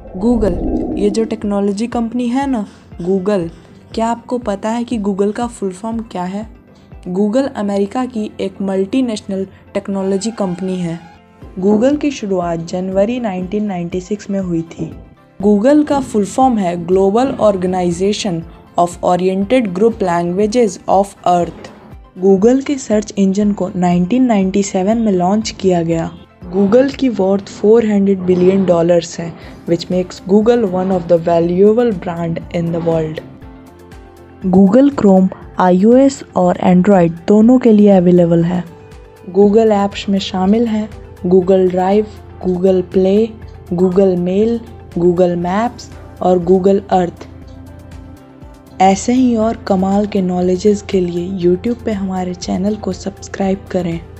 Google, ये जो technology company है ना गूगल, क्या आपको पता है कि गूगल का फुल फॉर्म क्या है? गूगल अमेरिका की एक मल्टीनेशनल टेक्नोलॉजी कंपनी है। गूगल की शुरुआत जनवरी 1996 में हुई थी। गूगल का फुल फॉर्म है global organization of oriented group languages of earth. Google के सर्च इंजन को 1997 में लॉन्च किया गया। गूगल की वर्थ $400 बिलियन है, which makes Google one of the valuable brand in the world. Google Chrome iOS और Android दोनों के लिए अवेलेबल है। गूगल ऐप्स में शामिल हैं Google Drive, Google Play, Google Mail, Google Maps और गूगल अर्थ। ऐसे ही और कमाल के नॉलेजेस के लिए YouTube पे हमारे चैनल को सब्सक्राइब करें।